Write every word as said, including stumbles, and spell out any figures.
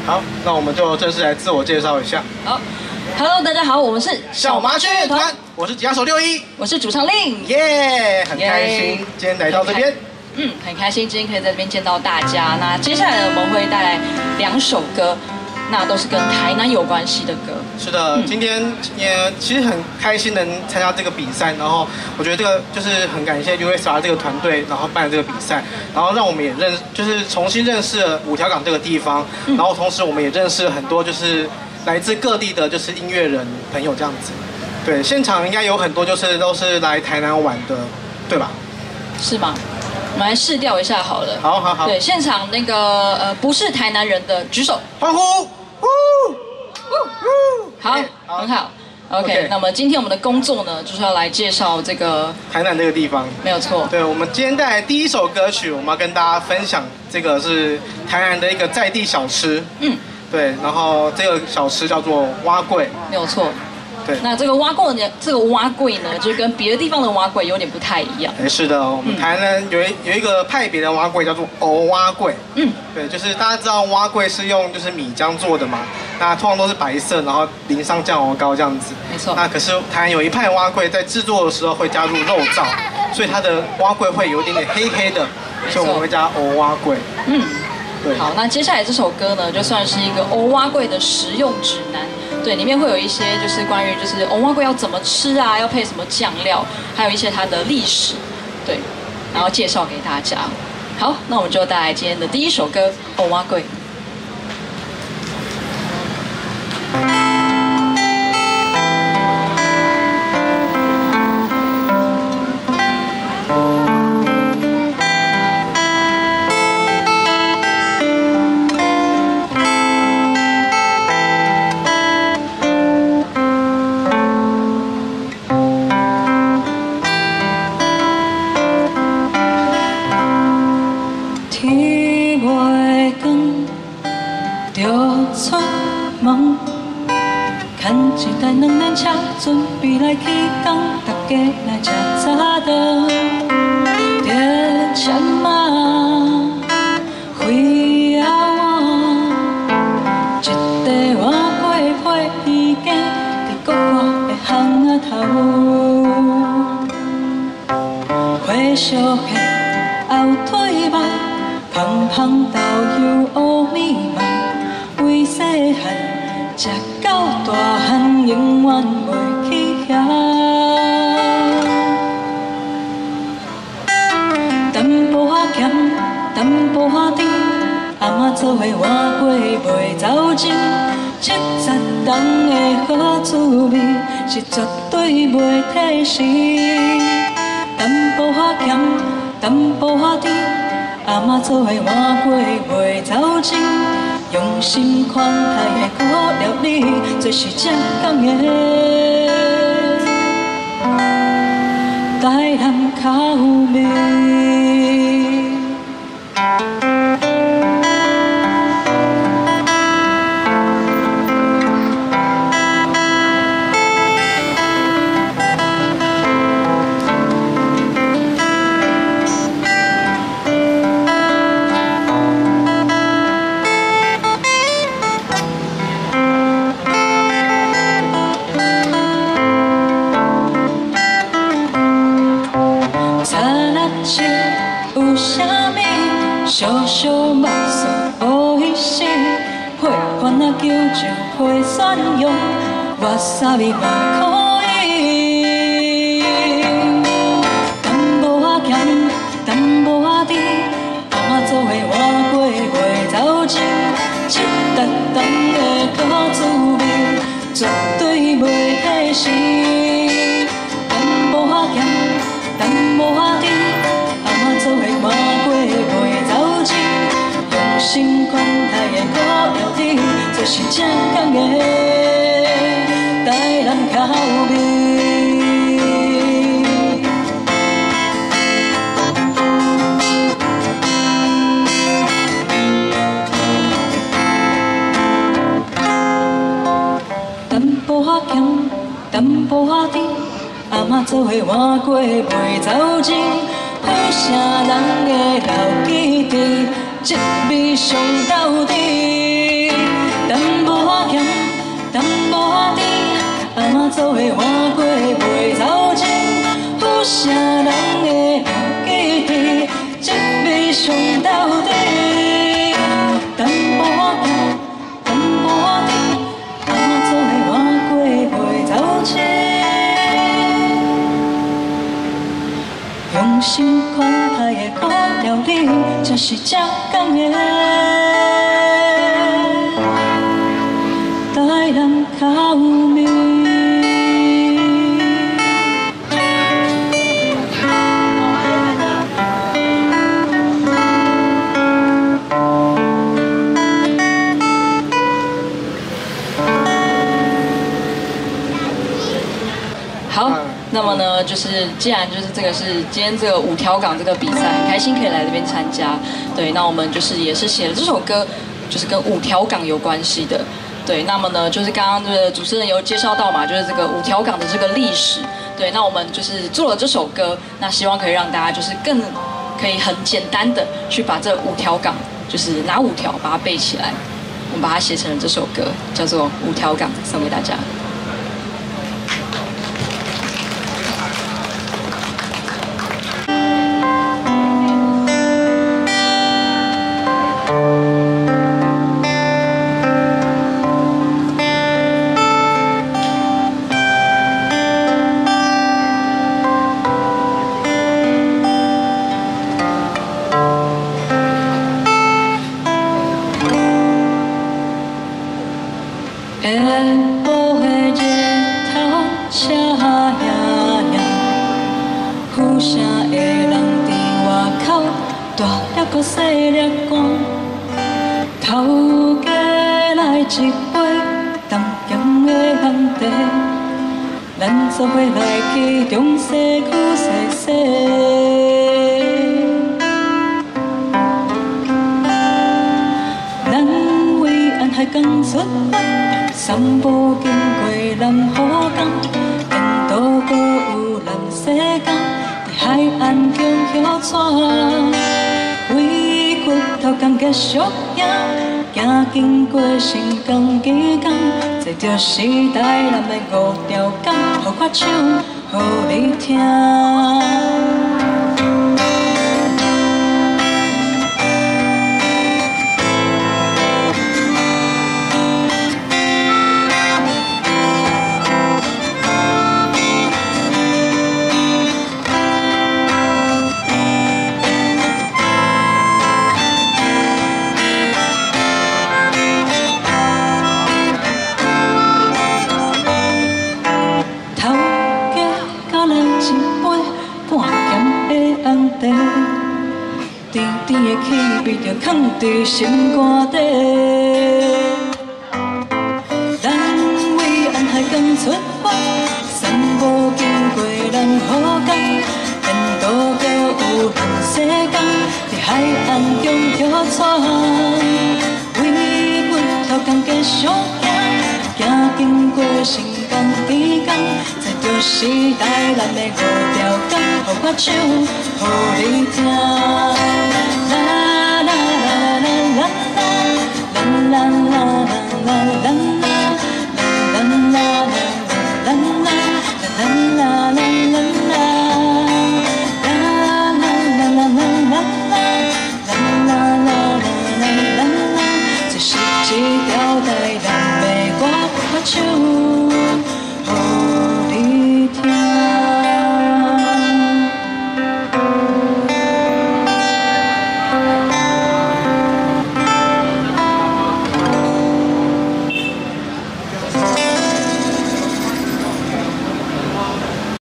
好，那我们就正式来自我介绍一下。 好 ，Hello， 大家好，我们是小麻雀乐团，我是吉他手六一， 我是主唱令， 耶，很开心今天来到这边。 嗯，很开心今天可以在这边见到大家。那接下来我们会带来两首歌，那都是跟台南有关系的歌。 是的，嗯、今天也其实很开心能参加这个比赛，然后我觉得这个就是很感谢 U S R 这个团队，然后办了这个比赛，然后让我们也认就是重新认识了五条港这个地方，嗯、然后同时我们也认识了很多就是来自各地的就是音乐人朋友这样子。对，现场应该有很多就是都是来台南玩的，对吧？是吗？ 我们来试调一下好了。 好好好。 对，现场那个呃不是台南人的举手， 欢呼！ 好，很好。OK， 那么今天我们的工作呢，就是要来介绍这个台南这个地方。 没有错。 对，我们今天带来第一首歌曲，我们要跟大家分享这个是台南的一个在地小吃。嗯。对，然后这个小吃叫做蛙粿。 没有错。 对， 那这个蛙粿呢，这个蛙粿呢，就跟别的地方的蛙粿有点不太一样。 哎，是的，我们台南有一有一个派别的蛙粿叫做藕蛙粿。嗯，对，就是大家知道蛙粿是用就是米浆做的嘛，那通常都是白色，然后淋上酱油膏这样子。 没错。 那可是台南有一派蛙粿在制作的时候会加入肉燥，所以它的蛙粿会有一点点黑黑的，所以我们会加藕蛙粿。嗯，对。好， 那接下来这首歌呢，就算是一个藕蛙粿的食用指南。对，里面会有一些就是关于就是藕蛙粿要怎么吃啊，要配什么酱料，还有一些它的历史，对，然后介绍给大家。好，那我们就带来今天的第一首歌《藕蛙粿》。 牵一台两辆车，准备来起工，大家来吃早顿。着车马开啊碗，一地碗粿配鱼羹，伫国外的巷仔头。花烧蟹、后腿肉，香香豆油乌米饭，为细汉。食到大汉，永远袂去遐。淡薄仔咸，淡薄仔甜，阿嬷做的碗粿袂走精。七十人的好滋味，是绝对袂褪色。淡薄仔咸，淡薄仔甜，阿嬷做的碗粿袂走精。用心款待的苦料理，做是正港的台南口味。有啥物？小小目屎乌一丝，配番仔球酱配蒜蓉，哇沙米嘛可以。淡薄仔咸，淡薄仔甜，阿嬷做的碗粿袂走精，一搭档的好滋味，绝对袂褪色。淡薄仔咸，淡薄仔甜。做的碗粿袂走精，用心款待的苦料理，就是正港的台南口味。淡薄仔咸，淡薄仔甜，阿嬷做的碗粿袂走精。好声人的老基地，一味上到底。 是这讲的，台南口味。 好，那么呢，就是既然就是这个是今天这个五条港这个比赛，很开心可以来这边参加。对，那我们就是也是写了这首歌，就是跟五条港有关系的。对，那么呢，就是刚刚这个主持人有介绍到嘛，就是这个五条港的这个历史。对，那我们就是做了这首歌，那希望可以让大家就是更可以很简单的去把这五条港，就是哪五条把它背起来。我们把它写成了这首歌，叫做《五条港》，送给大家。 下晡的日头赤亮亮，浮城的人伫外口，大粒搁细粒汗。头家来一杯淡咸的红茶，咱做伙来去中西区踅踅。咱为安海港出发。 散步经过南河港，沿途搁有南西港，伫海岸中摇船，为骨头港结束行，行经过新港基港，这就是台南的五条港，予我唱，予你听。 甜甜的气味就藏伫心肝底。咱为安海港出发，散步经过南河港，沿途搁有南西港，伫海岸中摇船。为骨头港继续行，行经过新港基港，这就是台南的五条港，予我唱，予你听。 啦啦啦啦啦啦啦啦啦啦啦这是一条台南的歌，我唱。